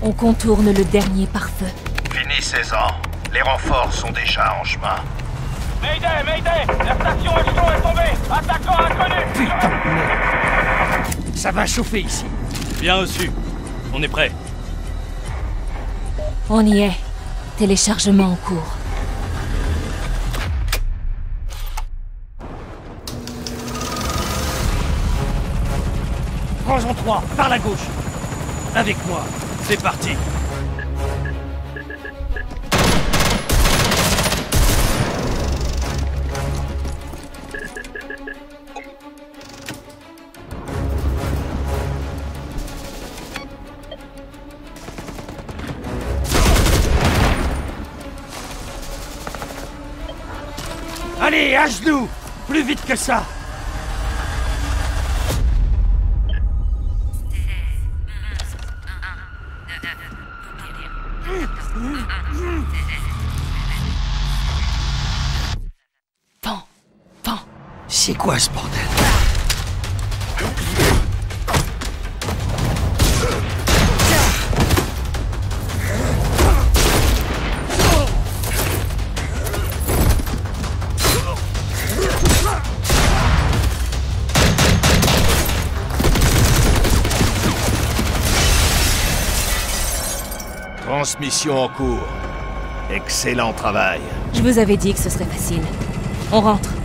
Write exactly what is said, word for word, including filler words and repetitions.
On contourne le dernier pare-feu. Finissez-en. Les renforts sont déjà en chemin. Mayday, Mayday! La station Echelon est tombée! Attaquant inconnu! Putain de merde! Ça va chauffer ici. Bien reçu. On est prêt. On y est. Téléchargement en cours. Rangeons trois, par la gauche. Avec moi. C'est parti. Allez, à genoux! Plus vite que ça! Pan, pan. C'est quoi ce bordel? Transmission en cours. Excellent travail. Je vous avais dit que ce serait facile. On rentre.